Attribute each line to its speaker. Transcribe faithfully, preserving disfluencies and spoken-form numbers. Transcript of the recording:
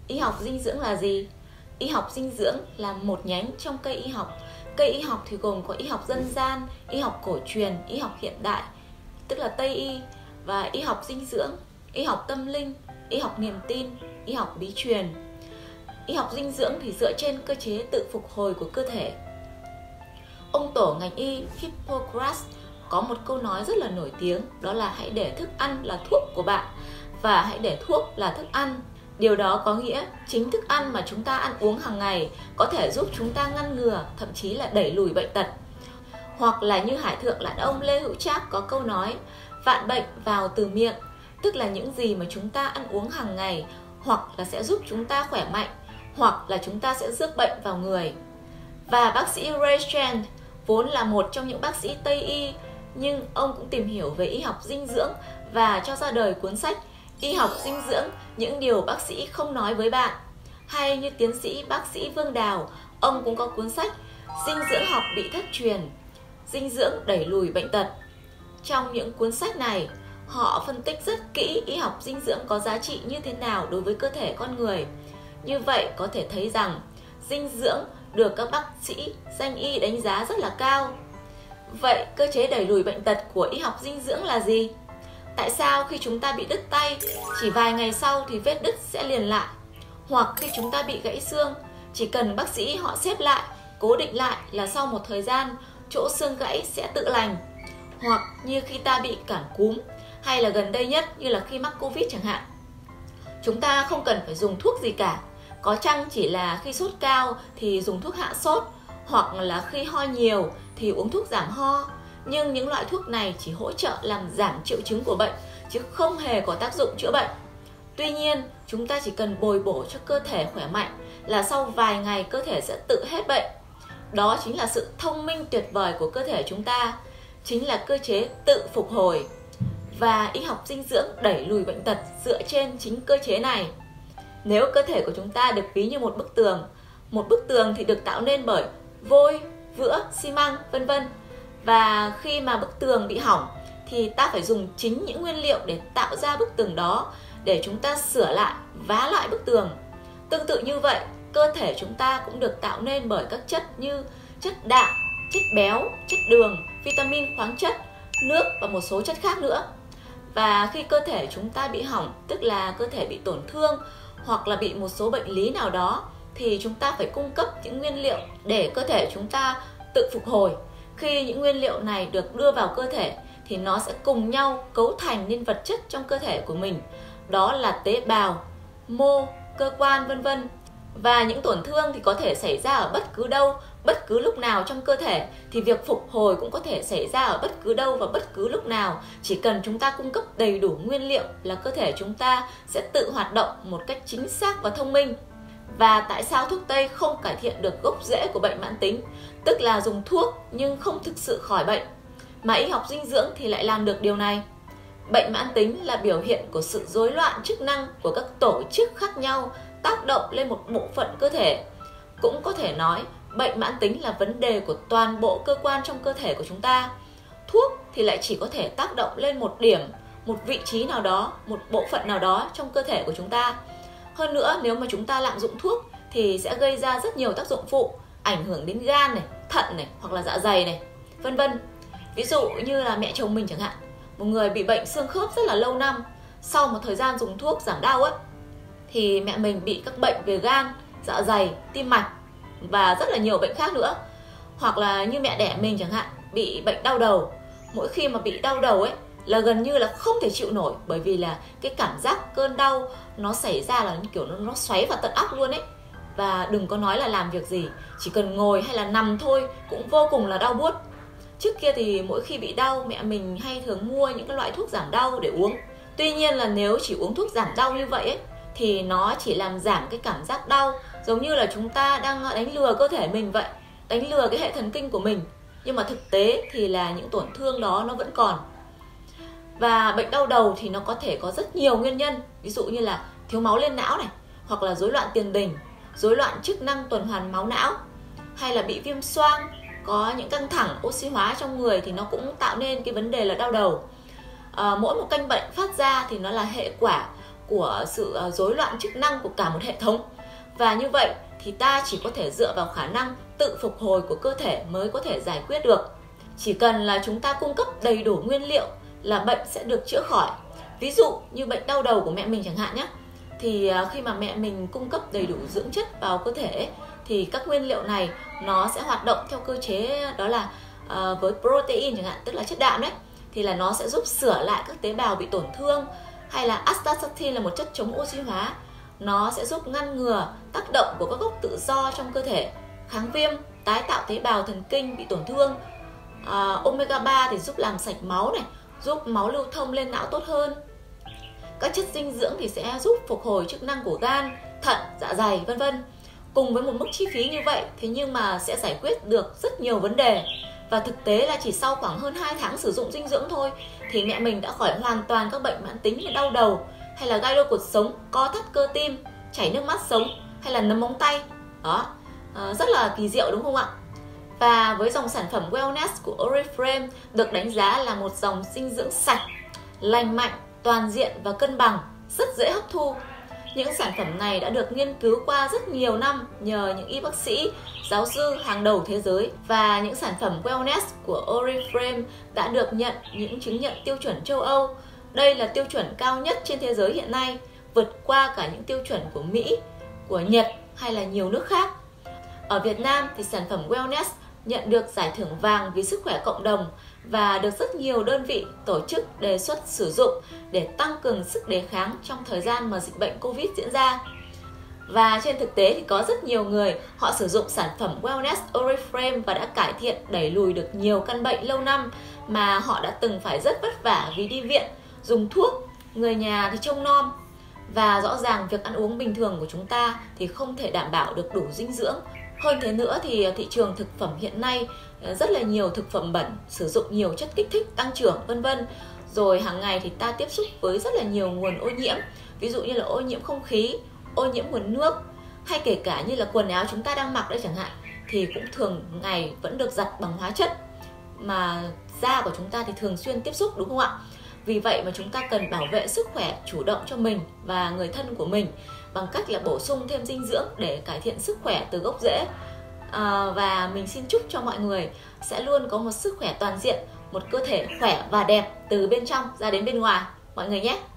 Speaker 1: Y học dinh dưỡng là gì? Y học dinh dưỡng là một nhánh trong cây y học. Cây y học thì gồm có y học dân gian, y học cổ truyền, y học hiện đại, tức là Tây y, và y học dinh dưỡng, y học tâm linh, y học niềm tin, y học bí truyền. Y học dinh dưỡng thì dựa trên cơ chế tự phục hồi của cơ thể. Ông tổ ngành y Hippocrates có một câu nói rất là nổi tiếng, đó là hãy để thức ăn là thuốc của bạn và hãy để thuốc là thức ăn. Điều đó có nghĩa chính thức ăn mà chúng ta ăn uống hàng ngày có thể giúp chúng ta ngăn ngừa, thậm chí là đẩy lùi bệnh tật. Hoặc là như Hải thượng lãn ông Lê Hữu Trác có câu nói, vạn bệnh vào từ miệng, tức là những gì mà chúng ta ăn uống hàng ngày hoặc là sẽ giúp chúng ta khỏe mạnh, hoặc là chúng ta sẽ rước bệnh vào người. Và bác sĩ Ray Strand vốn là một trong những bác sĩ Tây y, nhưng ông cũng tìm hiểu về y học dinh dưỡng và cho ra đời cuốn sách Y học dinh dưỡng, những điều bác sĩ không nói với bạn. Hay như tiến sĩ bác sĩ Vương Đào, ông cũng có cuốn sách Dinh dưỡng học bị thất truyền, dinh dưỡng đẩy lùi bệnh tật. Trong những cuốn sách này, họ phân tích rất kỹ y học dinh dưỡng có giá trị như thế nào đối với cơ thể con người. Như vậy có thể thấy rằng dinh dưỡng được các bác sĩ danh y đánh giá rất là cao. Vậy cơ chế đẩy lùi bệnh tật của y học dinh dưỡng là gì? Tại sao khi chúng ta bị đứt tay, chỉ vài ngày sau thì vết đứt sẽ liền lại? Hoặc khi chúng ta bị gãy xương, chỉ cần bác sĩ họ xếp lại, cố định lại là sau một thời gian, chỗ xương gãy sẽ tự lành. Hoặc như khi ta bị cảm cúm, hay là gần đây nhất như là khi mắc Covid chẳng hạn. Chúng ta không cần phải dùng thuốc gì cả, có chăng chỉ là khi sốt cao thì dùng thuốc hạ sốt, hoặc là khi ho nhiều thì uống thuốc giảm ho. Nhưng những loại thuốc này chỉ hỗ trợ làm giảm triệu chứng của bệnh, chứ không hề có tác dụng chữa bệnh. Tuy nhiên, chúng ta chỉ cần bồi bổ cho cơ thể khỏe mạnh là sau vài ngày cơ thể sẽ tự hết bệnh. Đó chính là sự thông minh tuyệt vời của cơ thể chúng ta, chính là cơ chế tự phục hồi. Và y học dinh dưỡng đẩy lùi bệnh tật dựa trên chính cơ chế này. Nếu cơ thể của chúng ta được ví như một bức tường, một bức tường thì được tạo nên bởi vôi, vữa, xi măng, vân vân. Và khi mà bức tường bị hỏng thì ta phải dùng chính những nguyên liệu để tạo ra bức tường đó, để chúng ta sửa lại, vá lại bức tường. Tương tự như vậy, cơ thể chúng ta cũng được tạo nên bởi các chất như chất đạm, chất béo, chất đường, vitamin, khoáng chất, nước và một số chất khác nữa. Và khi cơ thể chúng ta bị hỏng, tức là cơ thể bị tổn thương hoặc là bị một số bệnh lý nào đó, thì chúng ta phải cung cấp những nguyên liệu để cơ thể chúng ta tự phục hồi. Khi những nguyên liệu này được đưa vào cơ thể thì nó sẽ cùng nhau cấu thành nên vật chất trong cơ thể của mình. Đó là tế bào, mô, cơ quan vân vân. Và những tổn thương thì có thể xảy ra ở bất cứ đâu, bất cứ lúc nào trong cơ thể, thì việc phục hồi cũng có thể xảy ra ở bất cứ đâu và bất cứ lúc nào. Chỉ cần chúng ta cung cấp đầy đủ nguyên liệu là cơ thể chúng ta sẽ tự hoạt động một cách chính xác và thông minh. Và tại sao thuốc Tây không cải thiện được gốc rễ của bệnh mãn tính, tức là dùng thuốc nhưng không thực sự khỏi bệnh, mà y học dinh dưỡng thì lại làm được điều này? Bệnh mãn tính là biểu hiện của sự rối loạn chức năng của các tổ chức khác nhau tác động lên một bộ phận cơ thể. Cũng có thể nói, bệnh mãn tính là vấn đề của toàn bộ cơ quan trong cơ thể của chúng ta. Thuốc thì lại chỉ có thể tác động lên một điểm, một vị trí nào đó, một bộ phận nào đó trong cơ thể của chúng ta. Hơn nữa, nếu mà chúng ta lạm dụng thuốc thì sẽ gây ra rất nhiều tác dụng phụ, ảnh hưởng đến gan này, thận này, hoặc là dạ dày này, vân vân. Ví dụ như là mẹ chồng mình chẳng hạn, một người bị bệnh xương khớp rất là lâu năm, sau một thời gian dùng thuốc giảm đau ấy, thì mẹ mình bị các bệnh về gan, dạ dày, tim mạch và rất là nhiều bệnh khác nữa. Hoặc là như mẹ đẻ mình chẳng hạn, bị bệnh đau đầu. Mỗi khi mà bị đau đầu ấy là gần như là không thể chịu nổi, bởi vì là cái cảm giác cơn đau nó xảy ra là kiểu nó, nó xoáy vào tận óc luôn ấy. Và đừng có nói là làm việc gì, chỉ cần ngồi hay là nằm thôi cũng vô cùng là đau buốt. Trước kia thì mỗi khi bị đau, mẹ mình hay thường mua những cái loại thuốc giảm đau để uống. Tuy nhiên là nếu chỉ uống thuốc giảm đau như vậy ấy, thì nó chỉ làm giảm cái cảm giác đau, giống như là chúng ta đang đánh lừa cơ thể mình vậy, đánh lừa cái hệ thần kinh của mình. Nhưng mà thực tế thì là những tổn thương đó nó vẫn còn. Và bệnh đau đầu thì nó có thể có rất nhiều nguyên nhân, ví dụ như là thiếu máu lên não này, hoặc là rối loạn tiền đình, rối loạn chức năng tuần hoàn máu não, hay là bị viêm xoang, có những căng thẳng oxy hóa trong người thì nó cũng tạo nên cái vấn đề là đau đầu. À, mỗi một căn bệnh phát ra thì nó là hệ quả của sự rối loạn chức năng của cả một hệ thống. Và như vậy thì ta chỉ có thể dựa vào khả năng tự phục hồi của cơ thể mới có thể giải quyết được. Chỉ cần là chúng ta cung cấp đầy đủ nguyên liệu là bệnh sẽ được chữa khỏi. Ví dụ như bệnh đau đầu của mẹ mình chẳng hạn nhé, thì khi mà mẹ mình cung cấp đầy đủ dưỡng chất vào cơ thể thì các nguyên liệu này nó sẽ hoạt động theo cơ chế đó là uh, với protein chẳng hạn, tức là chất đạm đấy, thì là nó sẽ giúp sửa lại các tế bào bị tổn thương. Hay là astaxanthin là một chất chống oxy hóa, nó sẽ giúp ngăn ngừa tác động của các gốc tự do trong cơ thể, kháng viêm, tái tạo tế bào thần kinh bị tổn thương. À, omega ba thì giúp làm sạch máu này, giúp máu lưu thông lên não tốt hơn. Các chất dinh dưỡng thì sẽ giúp phục hồi chức năng của gan, thận, dạ dày vân vân. Cùng với một mức chi phí như vậy, thế nhưng mà sẽ giải quyết được rất nhiều vấn đề. Và thực tế là chỉ sau khoảng hơn hai tháng sử dụng dinh dưỡng thôi thì mẹ mình đã khỏi hoàn toàn các bệnh mãn tính như đau đầu, hay là gai đau cột sống, co thắt cơ tim, chảy nước mắt sống, hay là nấm móng tay. Đó, à, rất là kỳ diệu đúng không ạ? Và với dòng sản phẩm Wellness của Oriflame được đánh giá là một dòng dinh dưỡng sạch, lành mạnh, toàn diện và cân bằng, rất dễ hấp thu. Những sản phẩm này đã được nghiên cứu qua rất nhiều năm nhờ những y bác sĩ, giáo sư hàng đầu thế giới. Và những sản phẩm Wellness của Oriflame đã được nhận những chứng nhận tiêu chuẩn châu Âu. Đây là tiêu chuẩn cao nhất trên thế giới hiện nay, vượt qua cả những tiêu chuẩn của Mỹ, của Nhật hay là nhiều nước khác. Ở Việt Nam thì sản phẩm Wellness nhận được giải thưởng vàng vì sức khỏe cộng đồng và được rất nhiều đơn vị tổ chức đề xuất sử dụng để tăng cường sức đề kháng trong thời gian mà dịch bệnh Covid diễn ra. Và trên thực tế thì có rất nhiều người họ sử dụng sản phẩm Wellness Oriflame và đã cải thiện đẩy lùi được nhiều căn bệnh lâu năm mà họ đã từng phải rất vất vả vì đi viện, dùng thuốc, người nhà thì trông nom. Và rõ ràng việc ăn uống bình thường của chúng ta thì không thể đảm bảo được đủ dinh dưỡng. Hơn thế nữa thì thị trường thực phẩm hiện nay rất là nhiều thực phẩm bẩn, sử dụng nhiều chất kích thích tăng trưởng vân vân. Rồi hàng ngày thì ta tiếp xúc với rất là nhiều nguồn ô nhiễm, ví dụ như là ô nhiễm không khí, ô nhiễm nguồn nước, hay kể cả như là quần áo chúng ta đang mặc đấy chẳng hạn, thì cũng thường ngày vẫn được giặt bằng hóa chất mà da của chúng ta thì thường xuyên tiếp xúc, đúng không ạ? Vì vậy mà chúng ta cần bảo vệ sức khỏe chủ động cho mình và người thân của mình bằng cách là bổ sung thêm dinh dưỡng để cải thiện sức khỏe từ gốc rễ. À, và mình xin chúc cho mọi người sẽ luôn có một sức khỏe toàn diện, một cơ thể khỏe và đẹp từ bên trong ra đến bên ngoài mọi người nhé.